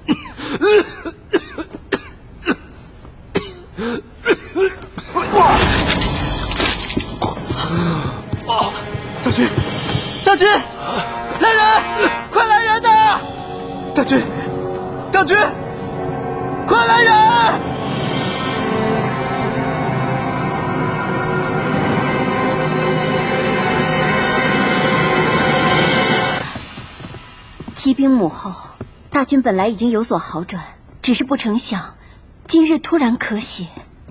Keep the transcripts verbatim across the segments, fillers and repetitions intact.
大军，大军，来人，快来人呐！大军，大军，快来人！ 骑兵母后，大军本来已经有所好转，只是不成想，今日突然咳血。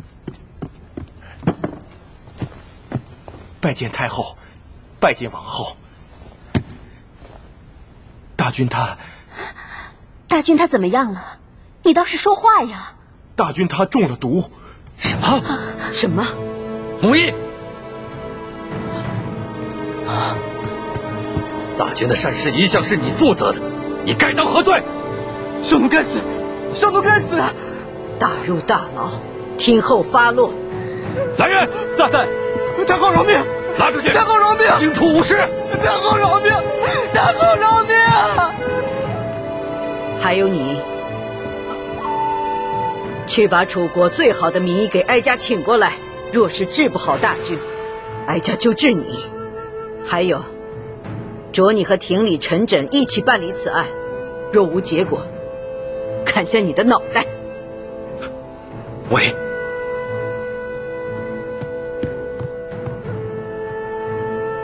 拜见太后，拜见王后。大军他， 大军他怎么样了？你倒是说话呀！ 大军他中了毒。 什么？ 什么？ 母仪，啊！大军的善事一向是你负责的，你该当何罪？ 小奴该死，小奴该死！ 大入大牢，听候发落。 来人， 在在，太后饶命！ 拉出去！ 太后饶命！ 惊出武士！ 太后饶命！太后饶命！ 还有你，去把楚国最好的名医给哀家请过来。若是治不好大军，哀家就治你。还有，着你和廷里陈轸一起办理此案，若无结果，砍下你的脑袋。 喂。